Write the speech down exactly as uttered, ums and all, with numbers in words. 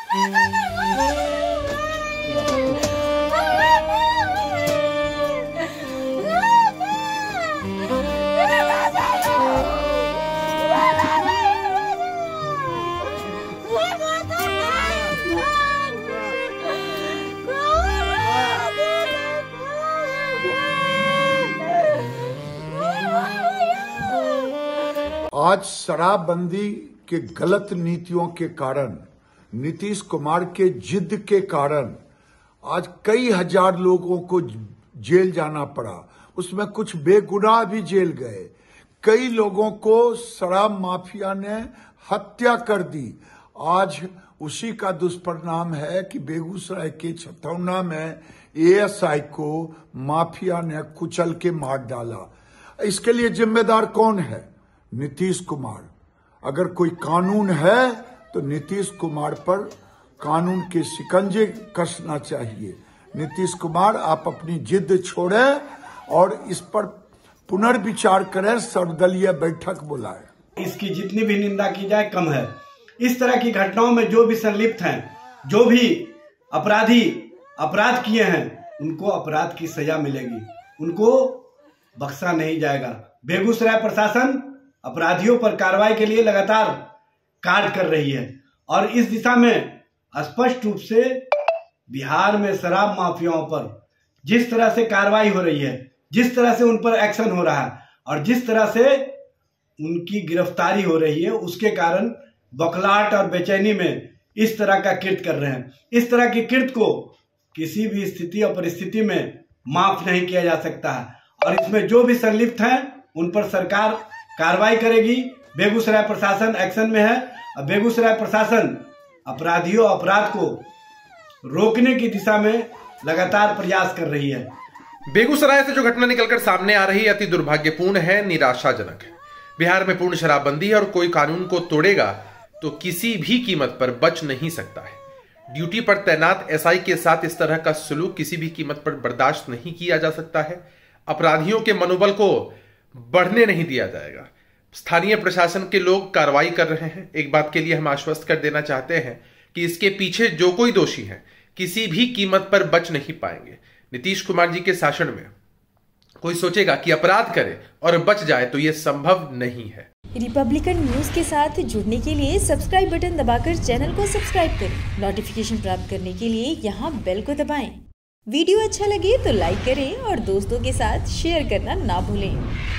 आज शराबबंदी के गलत नीतियों के कारण, नीतीश कुमार के जिद के कारण आज कई हजार लोगों को जेल जाना पड़ा। उसमें कुछ बेगुनाह भी जेल गए। कई लोगों को शराब माफिया ने हत्या कर दी। आज उसी का दुष्परिणाम है कि बेगूसराय के छतौना में एएसआई को माफिया ने कुचल के मार डाला। इसके लिए जिम्मेदार कौन है? नीतीश कुमार। अगर कोई कानून है तो नीतीश कुमार पर कानून के शिकंजे कसना चाहिए। नीतीश कुमार, आप अपनी जिद छोड़ें और इस पर पुनर्विचार करें, सर्वदलीय बैठक बुलाएं। इसकी जितनी भी निंदा की जाए कम है। इस तरह की घटनाओं में जो भी संलिप्त हैं, जो भी अपराधी अपराध किए हैं, उनको अपराध की सजा मिलेगी, उनको बख्शा नहीं जाएगा। बेगूसराय प्रशासन अपराधियों पर कार्रवाई के लिए लगातार कार्य कर रही है और इस दिशा में स्पष्ट रूप से बिहार में शराब माफियाओं पर जिस तरह से कार्रवाई हो रही है, जिस तरह से उन पर एक्शन हो रहा है और जिस तरह से उनकी गिरफ्तारी हो रही है, उसके कारण बौखलाहट और बेचैनी में इस तरह का कृत्य कर रहे हैं। इस तरह की कृत्य को किसी भी स्थिति और परिस्थिति में माफ नहीं किया जा सकता है और इसमें जो भी संलिप्त हैं उन पर सरकार कार्रवाई करेगी। बेगूसराय प्रशासन एक्शन में है और बेगूसराय प्रशासन अपराधियों अपराध को रोकने की दिशा में लगातार प्रयास कर रही है। बेगूसराय से जो घटना निकलकर सामने आ रही है अति दुर्भाग्यपूर्ण है, निराशाजनक है। बिहार में पूर्ण शराबबंदी है और कोई कानून को तोड़ेगा तो किसी भी कीमत पर बच नहीं सकता है। ड्यूटी पर तैनात एसआई के साथ इस तरह का सलूक किसी भी कीमत पर बर्दाश्त नहीं किया जा सकता है। अपराधियों के मनोबल को बढ़ने नहीं दिया जाएगा। स्थानीय प्रशासन के लोग कार्रवाई कर रहे हैं। एक बात के लिए हम आश्वस्त कर देना चाहते हैं कि इसके पीछे जो कोई दोषी है किसी भी कीमत पर बच नहीं पाएंगे। नीतीश कुमार जी के शासन में कोई सोचेगा कि अपराध करे और बच जाए तो यह संभव नहीं है। रिपब्लिकन न्यूज के साथ जुड़ने के लिए सब्सक्राइब बटन दबाकर चैनल को सब्सक्राइब करें। नोटिफिकेशन प्राप्त करने के लिए यहाँ बेल को दबाएं। वीडियो अच्छा लगे तो लाइक करें और दोस्तों के साथ शेयर करना ना भूलें।